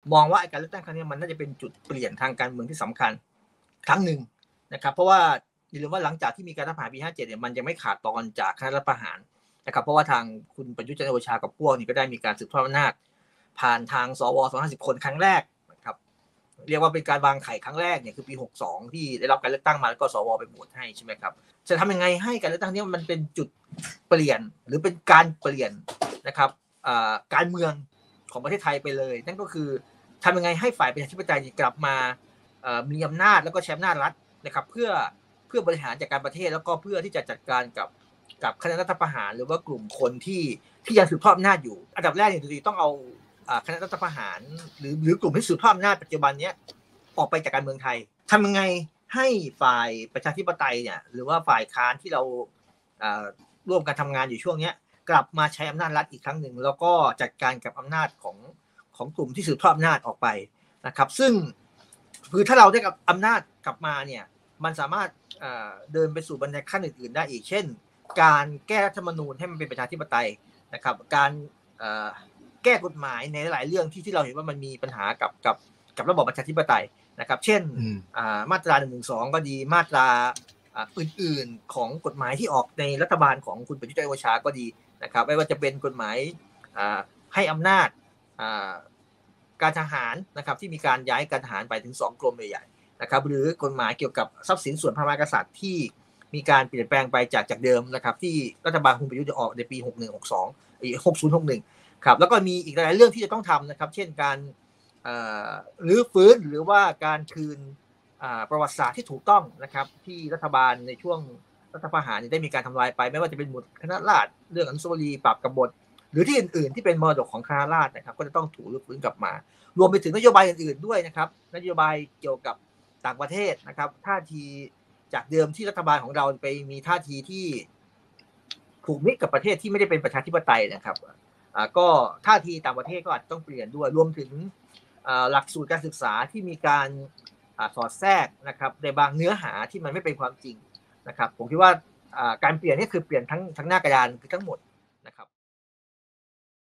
มองว่าการเลือกตั้งครั้งนี้มันน่าจะเป็นจุดเปลี่ยนทางการเมืองที่สำคัญครั้งหนึ่งนะครับเพราะว่าอย่าลืมว่าหลังจากที่มีการรัฐประหารปี57เนี่ยมันยังไม่ขาดตอนจากคณะรัฐประหารนะครับเพราะว่าทางคุณประยุทธ์จันทร์โอชากับพวกนี้ก็ได้มีการสืบทอดอำนาจผ่านทางสว250คนครั้งแรกนะครับเรียกว่าเป็นการวางไข่ครั้งแรกเนี่ยคือปี62ที่ได้รับการเลือกตั้งมาแล้วก็สวไปโหวตให้ใช่ไหมครับจะทำยังไงให้การเลือกตั้งนี้มันเป็นจุดเปลี่ยนหรือเป็นการเปลี่ยนนะครับการเมืองของประเทศไทยไปเลยนั่นก็คือทำยังไงให้ฝ่ายประชาธิปไตยกลับมามีอำนาจแล้วก็ใช้อำนาจรัฐนะครับเพื่อบริหารจัดการประเทศแล้วก็เพื่อที่จะจัดการกับคณะรัฐประหารหรือว่ากลุ่มคนที่ยังสืบทอดอำนาจอยู่อันดับแรกเนี่ยต้องเอาคณะรัฐประหารหรือกลุ่มที่สืบทอดอำนาจปัจจุบันนี้ออกไปจากการเมืองไทยทำยังไงให้ฝ่ายประชาธิปไตยเนี่ยหรือว่าฝ่ายค้านที่เราร่วมกันทำงานอยู่ช่วงนี้กลับมาใช้อำนาจรัฐอีกครั้งหนึ่งแล้วก็จัดการกับอำนาจของกลุ่มที่สืบทอดอำนาจออกไปนะครับซึ่งคือถ้าเราได้กับอำนาจกลับมาเนี่ยมันสามารถเดินไปสู่บรรทัดขั้นอื่นๆได้อีกเช่นการแก้รัฐธรรมนูญให้มันเป็นประชาธิปไตยนะครับการแก้กฎหมายในหลายเรื่องที่เราเห็นว่ามันมีปัญหากับระบอบประชาธิปไตยนะครับเช่นมาตรา112ก็ดีมาตราอื่นๆของกฎหมายที่ออกในรัฐบาลของคุณประยุทธ์จันทร์โอชาก็ดีนะครับไม่ว่าจะเป็นกฎหมายให้อำนาจการทหารนะครับที่มีการย้ายการทหารไปถึง2กรมใหญ่ๆนะครับหรือกฎหมายเกี่ยวกับทรัพย์สินส่วนพระมหากษัตริย์ที่มีการเปลี่ยนแปลงไปจากเดิมนะครับที่รัฐบาลคุณประยุทธ์จะออกในปี6061ครับแล้วก็มีอีกหลายเรื่องที่จะต้องทำนะครับเช่นการรื้อฟื้นหรือว่าการคืนประวัติศาสตร์ที่ถูกต้องนะครับที่รัฐบาลในช่วงรัฐประหารได้มีการทำลายไปไม่ว่าจะเป็นหมุดคณะราษฎรเรื่องอนุสาวรีย์ปราบกบฏหรือที่อื่นๆที่เป็นมรดกของคณะราษฎรนะครับก็จะต้องถูกรื้อฟื้นกลับมารวมไปถึงนโยบายอื่นๆด้วยนะครับนโยบายเกี่ยวกับต่างประเทศนะครับท่าทีจากเดิมที่รัฐบาลของเราไปมีท่าทีที่ผูกมิตรกับประเทศที่ไม่ได้เป็นประชาธิปไตยนะครับก็ท่าทีต่างประเทศก็อาจจะต้องเปลี่ยนด้วยรวมถึงหลักสูตรการศึกษาที่มีการสอดแทรกนะครับในบางเนื้อหาที่มันไม่เป็นความจริงนะครับผมคิดว่าการเปลี่ยนนี่คือเปลี่ยนทั้งหน้ากระดานคือทั้งหมด